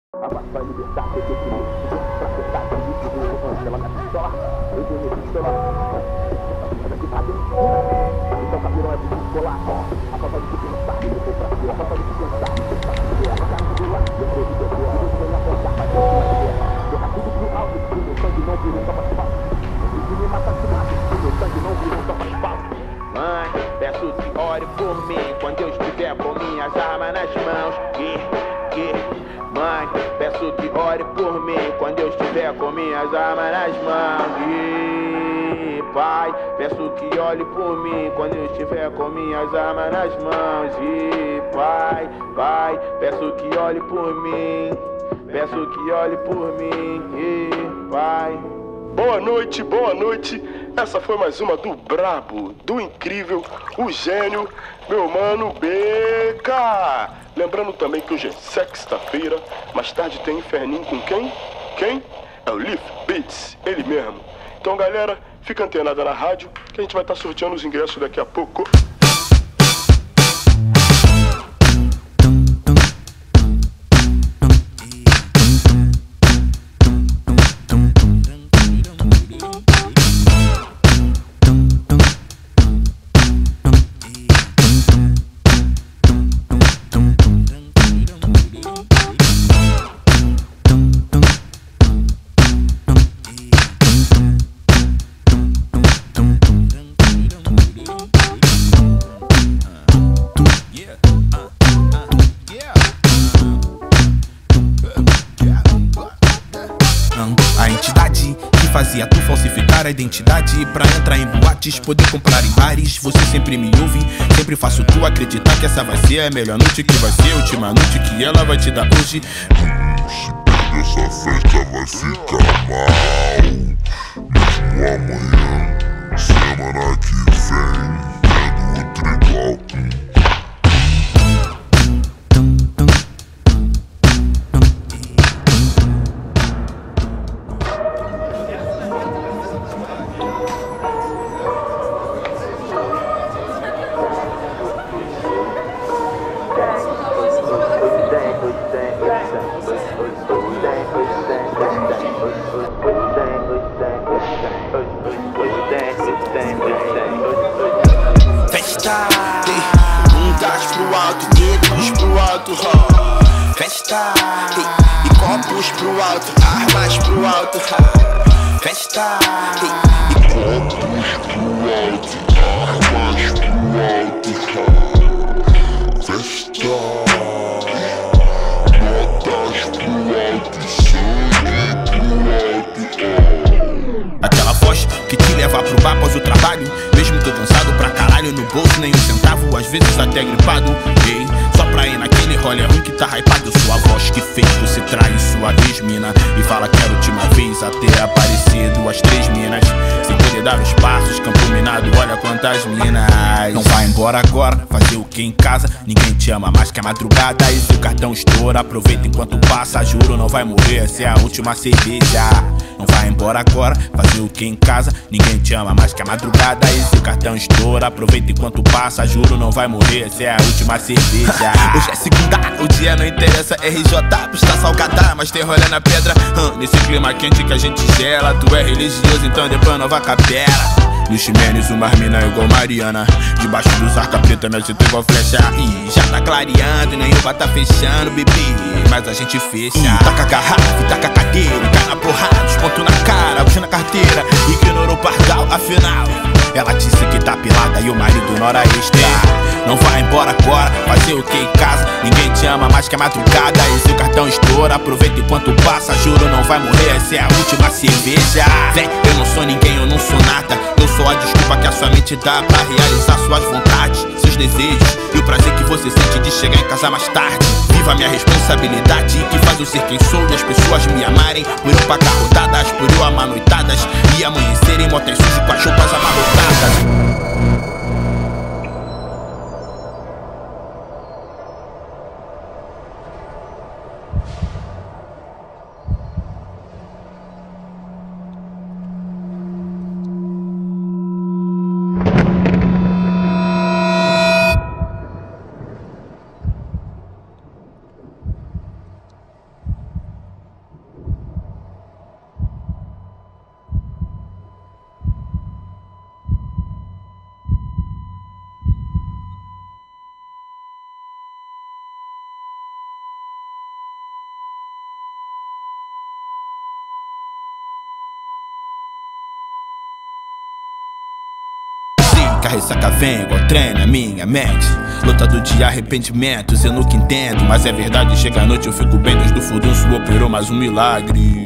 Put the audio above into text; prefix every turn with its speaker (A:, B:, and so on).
A: Abaixa a liberdade, eu tenho pra testar com isso, pela minha pistola, eu tenho minha pistola. Mas aqui tá dentro, então capirão é bonito colar. A falta de pensar, eu vou pra cima. A falta de pensar, eu vou pra cima. A cara do lado, eu vou viver, eu vou me apontar pra cima da guerra. Jogar tudo pro alto, o meu sangue não virou só pra espalha. Se me matar, se mata, o meu sangue não virou só pra espalha.
B: Mãe, peço que ore por mim quando eu estiver com minhas armas nas mãos. Mãe, peço que ore por mim quando eu estiver com minhas armas nas mãos. E pai, peço que olhe por mim quando eu estiver com minhas armas nas mãos. E pai, peço que olhe por mim, peço que olhe por mim. E pai.
C: Boa noite, boa noite. Essa foi mais uma do brabo, do incrível, o gênio, meu mano BK. Lembrando também que hoje é sexta-feira, mais tarde tem Inferninho com quem? Quem? É o Leaf Beats, ele mesmo. Então galera, fica antenada na rádio que a gente vai estar sorteando os ingressos daqui a pouco.
D: Fazia tu falsificar a identidade pra entrar em boates, poder comprar em bares. Você sempre me ouve, sempre faço tu acreditar que essa vai ser a melhor noite, que vai ser a última noite que ela vai te dar hoje.
E: Se perder essa festa vai ficar mal. Mesmo amanhã, semana que vem, tendo outro igual.
D: Festa, um gás pro alto, dedos pro alto, festa, e copos pro alto, armas pro alto, festa, e
E: Copos pro alto, armas pro alto, festa, notas pro alto, sangue pro alto.
D: aquela voz que te leva pro bar após o trabalho, mesmo tô cansado pra caralho, no bolso nem um centavo, às vezes até gripado. Ei, só pra ir naquele rolê ruim que tá hypado. Sua voz que fez você trair sua ex-mina e fala que era a última vez a ter aparecido as 3 minas, sem poder dar os passos, campo minado, olha quantas minas. Não vai embora agora, fazer o que em casa? Ninguém te ama mais que a madrugada. E se o cartão estoura, aproveita enquanto passa. Juro, não vai morrer, essa é a última cerveja. Não vai embora agora, fazer o que em casa? Ninguém te ama mais que a madrugada. E se o cartão estoura, aproveita enquanto passa. Juro, não vai morrer, essa é a última cerveja. Hoje é segunda, o dia não interessa. RJ, pista salgada, mas tem rolê na pedra. Nesse clima quente que a gente gela. Tu é religioso, então depois nova capela. Luxo menos uma mina igual Mariana. Debaixo dos arca preta, minha gente igual flecha. E já tá clareando, nem o bar tá fechando, bebê, mas a gente fecha. Taca a garrafa, taca a cadeira, cai na porrada, os pontos na cara, puxa na carteira. Ignorou o pardal, afinal ela disse que tá pilada e o marido nora extra. Não vai embora agora, fazer o que em casa? Ninguém te ama mais que a madrugada. E se o cartão estoura, aproveita enquanto passa. Juro, não vai morrer, essa é a última cerveja. Vem, eu não sou ninguém, eu não sou nada. Eu sou a desculpa que a sua mente dá pra realizar suas vontades, seus desejos e o prazer que você sente de chegar em casa mais tarde. Viva a minha responsabilidade que faz eu ser quem sou e as pessoas me amarem. Por eu pagar rodadas, por eu amar noitadas e amanhecer em motéis sujos com as roupas amarrotadas. ressaca vem igual trem na minha mente. Lotado de arrependimentos, eu nunca entendo, mas é verdade, chega a noite eu fico bem. Deus do furdunço operou mais um milagre.